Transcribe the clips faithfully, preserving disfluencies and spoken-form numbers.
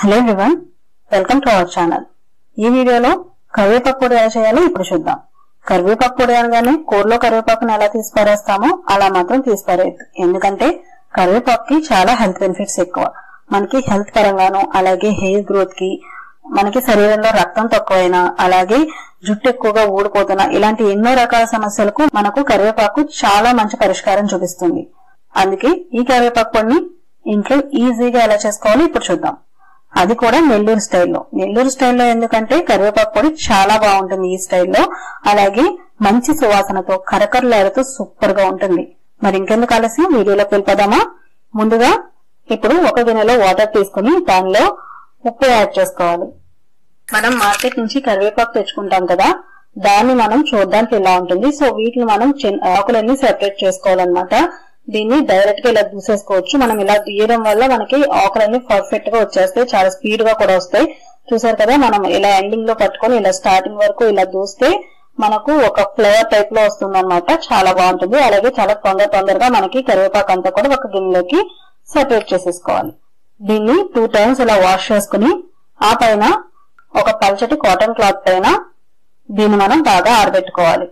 Hello everyone, welcome to our channel. ఈ వీడియోలో కరివేపాకు పొడి ఎలా చేయాలో ఇప్పుడు చూద్దాం. కరివేపాకు పొడి అనగానే కూరలో కరివేపాకును ఎలా తీసిపారేస్తామో అలా మాత్రం తీసిపారేయద్దు. ఎందుకంటే కరివేపాకుకి చాలా హెల్త్ బెనిఫిట్స్ ఎక్కువ. మనకి హెల్త్ పరంగాను, అలాగే హెయిర్ గ్రోత్ కి, మనకి శరీరంలో రక్తం తక్కువైనా, అలాగే జుట్టు ఎక్కువగా ఊడిపోతున్నా, ఇలాంటి ఎన్నో రకాల సమస్యలకు మనకు కరివేపాకు చాలా మంచి పరిష్కారం చూపిస్తుంది. అందుకే ఈ కరివేపాకు పొడిని ఇంట్లో ఈజీగా ఎలా చేసుకోవాలో ఇప్పుడు చూద్దాం. అది కూడా నెల్లూరు స్టైల్లో. నెల్లూరు స్టైల్లో ఎందుకంటే కరివేపాకు పొడి చాలా బాగుంటుంది ఈ స్టైల్లో. అలాగే మంచి సువాసనతో, కరకరలాడుతూ సూపర్ గా ఉంటుంది. మరి ఇంకెందుకు ఆలస్యం, వీడియోలోకి వెళ్ళిపోదామా? ముందుగా ఇప్పుడు ఒక గిన్నెలో వాటర్ తీసుకుని దానిలో ఉప్పు యాడ్ చేసుకోవాలి. మనం మార్కెట్ నుంచి కరివేపాకు తెచ్చుకుంటాం కదా, దాన్ని మనం చూడడానికి ఇలా ఉంటుంది. సో వీటిని మనం ఆకులన్నీ సెపరేట్ చేసుకోవాలన్నమాట. దీన్ని డైరెక్ట్ గా ఇలా దూసేసుకోవచ్చు. మనం ఇలా తీయడం వల్ల మనకి ఆకులన్నీ పర్ఫెక్ట్ గా వచ్చేస్తాయి, చాలా స్పీడ్ గా కూడా వస్తాయి. చూసారు కదా, మనం ఇలా ఎండింగ్ లో పట్టుకొని ఇలా స్టార్టింగ్ వరకు ఇలా దూస్తే మనకు ఒక ఫ్లేవర్ టైప్ లో వస్తుంది అనమాట. చాలా బాగుంటుంది. అలాగే చాలా తొందర తొందరగా మనకి కరివేపాకు అంతా కూడా ఒక గిన్నెలోకి సెపరేట్ చేసేసుకోవాలి. దీన్ని టూ టైమ్స్ ఇలా వాష్ చేసుకుని ఆ పైన ఒక పల్చటి కాటన్ క్లాత్ పైన దీన్ని మనం బాగా ఆరబెట్టుకోవాలి.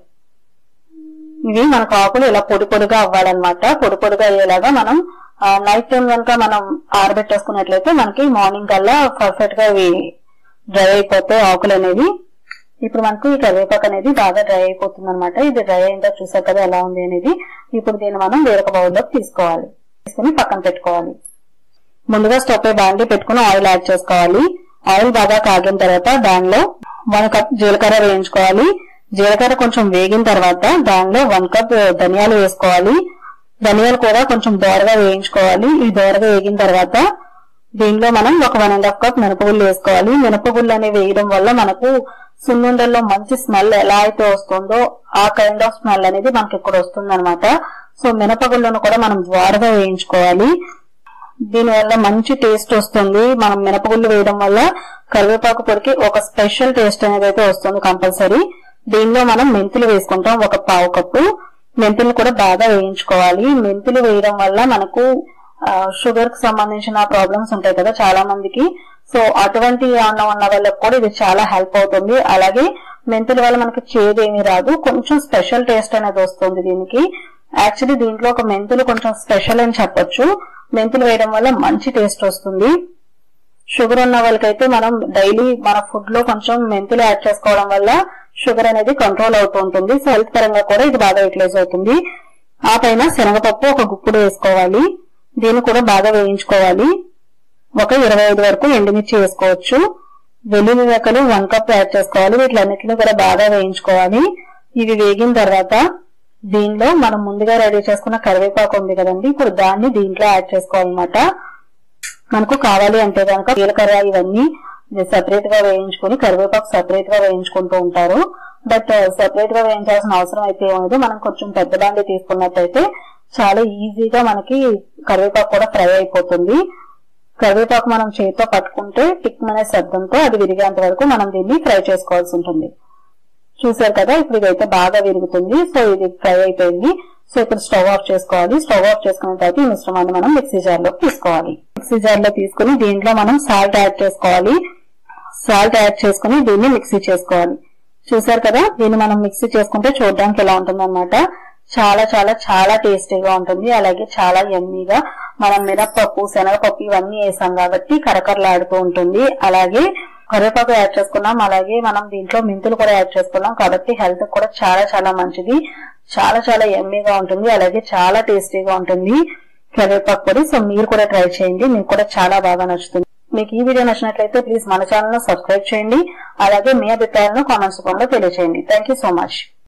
ఇవి మనకు ఆకులు ఇలా పొడి పొడిగా అవ్వాలన్నమాట. పొడి పొడిగా అయ్యేలాగా మనం నైట్ టైం కనుక మనం ఆరబెట్టేసుకున్నట్లయితే మనకి మార్నింగ్ కల్లా పర్ఫెక్ట్ గా ఇవి డ్రై అయిపోతాయి ఆకులు అనేవి. ఇప్పుడు మనకు ఈ కరివేపాకు అనేది బాగా డ్రై అయిపోతుంది అనమాట. ఇది డ్రై అయిందా చూసారు కదా ఎలా ఉంది అనేది. ఇప్పుడు దీన్ని మనం వేరొక బౌల్లోకి తీసుకోవాలి. తీసుకుని పక్కన పెట్టుకోవాలి. ముందుగా స్టవ్ పై బాండీ పెట్టుకుని ఆయిల్ యాడ్ చేసుకోవాలి. ఆయిల్ బాగా కాగిన తర్వాత దానిలో వన్ కప్ జీలకర్ర వేయించుకోవాలి. జీలకర్ర కొంచెం వేగిన తర్వాత దానిలో వన్ కప్ ధనియాలు వేసుకోవాలి. ధనియాలు కూడా కొంచెం దోరగా వేయించుకోవాలి. ఈ దోరగా వేగిన తర్వాత దీనిలో మనం ఒక వన్ అండ్ హాఫ్ కప్ మినపగుళ్ళు వేసుకోవాలి. మినపగుళ్ళు అనేవి వేయడం వల్ల మనకు సున్నుండల్లో మంచి స్మెల్ ఎలా అయితే వస్తుందో ఆ కైండ్ ఆఫ్ స్మెల్ అనేది మనకి ఇక్కడ వస్తుంది అనమాట. సో మినపగుళ్ళను కూడా మనం ద్వారగా వేయించుకోవాలి. దీని వల్ల మంచి టేస్ట్ వస్తుంది. మనం మినపగుళ్ళు వేయడం వల్ల కరివేపాకు పొడికి ఒక స్పెషల్ టేస్ట్ అనేది అయితే వస్తుంది కంపల్సరీ. దీనిలో మనం మెంతులు వేసుకుంటాం ఒక పావు కప్పు. మెంతులు కూడా బాగా వేయించుకోవాలి. మెంతులు వేయడం వల్ల మనకు షుగర్ కి సంబంధించిన ప్రాబ్లమ్స్ ఉంటాయి కదా చాలా మందికి. సో అటువంటి అన్నం ఉన్న వాళ్ళకి కూడా ఇది చాలా హెల్ప్ అవుతుంది. అలాగే మెంతుల వల్ల మనకి చేదు ఏమీ రాదు, కొంచెం స్పెషల్ టేస్ట్ అనేది వస్తుంది దీనికి. యాక్చువల్లీ దీంట్లో ఒక మెంతులు కొంచెం స్పెషల్ అని చెప్పొచ్చు. మెంతులు వేయడం వల్ల మంచి టేస్ట్ వస్తుంది. షుగర్ ఉన్న వాళ్ళకైతే మనం డైలీ మన ఫుడ్ లో కొంచెం మెంతులు యాడ్ చేసుకోవడం వల్ల షుగర్ అనేది కంట్రోల్ అవుతూ ఉంటుంది. సో హెల్త్ పరంగా కూడా ఇది బాగా యూటిలైజ్ అవుతుంది. ఆ పైన శనగపప్పు ఒక గుప్పుడు వేసుకోవాలి. దీన్ని కూడా బాగా వేయించుకోవాలి. ఒక ఇరవై ఐదు వరకు ఎండుమిర్చి వేసుకోవచ్చు. వెల్లుల్లి రెక్కలు వన్ కప్ యాడ్ చేసుకోవాలి. వీటిలన్నిటిని కూడా బాగా వేయించుకోవాలి. ఇవి వేగిన తర్వాత దీనిలో మనం ముందుగా రెడీ చేసుకున్న కరివేపాకు ఉంది కదండి, ఇప్పుడు దాన్ని దీంట్లో యాడ్ చేసుకోవాలన్నమాట. మనకు కావాలి అంటే కనుక జీలకర్ర ఇవన్నీ సెపరేట్ గా వేయించుకుని కరివేపాకు సెపరేట్ గా వేయించుకుంటూ ఉంటారు. బట్ సెపరేట్ గా వేయించాల్సిన అవసరం అయితే ఉండదు. మనం కొంచెం పెద్ద బాండీ తీసుకున్నట్టయితే చాలా ఈజీగా మనకి కరివేపాకు కూడా ఫ్రై అయిపోతుంది. కరివేపాకు మనం చేతితో పట్టుకుంటే టిక్ అనే శబ్దంతో అది విరిగేంత వరకు మనం దీన్ని ఫ్రై చేసుకోవాల్సి ఉంటుంది. చూసారు కదా, ఇప్పుడు ఇదైతే బాగా విరుగుతుంది. సో ఇది ఫ్రై అయిపోయింది. సో ఇప్పుడు స్టవ్ ఆఫ్ చేసుకోవాలి. స్టవ్ ఆఫ్ చేసుకున్న తర్వాత ఈ మిశ్రమాన్ని మనం మిక్సీ జార్ లో తీసుకోవాలి. మిక్సీ జార్ లో తీసుకుని దీంట్లో మనం సాల్ట్ యాడ్ చేసుకోవాలి. సాల్ట్ యాడ్ చేసుకుని దీన్ని మిక్సీ చేసుకోవాలి. చూసారు కదా, దీన్ని మనం మిక్సీ చేసుకుంటే చూడడానికి ఎలా ఉంటుంది అనమాట. చాలా చాలా చాలా టేస్టీగా ఉంటుంది. అలాగే చాలా యమ్మీగా. మనం మినప్పప్పు, శనగపప్పు ఇవన్నీ వేసాం కాబట్టి కరకరలాడుతూ ఉంటుంది. అలాగే కరివేపాకు యాడ్ చేసుకున్నాం, అలాగే మనం దీంట్లో మెంతులు కూడా యాడ్ చేసుకున్నాం కాబట్టి హెల్త్ కూడా చాలా చాలా మంచిది. చాలా చాలా యమ్మీగా ఉంటుంది. అలాగే చాలా టేస్టీగా ఉంటుంది కరివేపాకు పొడి. సో మీరు కూడా ట్రై చేయండి, మీకు కూడా చాలా బాగా నచ్చుతుంది. మీకు ఈ వీడియో నచ్చినట్లయితే ప్లీజ్ మన ఛానల్ ను సబ్స్క్రైబ్ చేయండి. అలాగే మీ అభిప్రాయాలను కామెంట్స్ రూపంలో తెలియజేయండి. Thank you so much.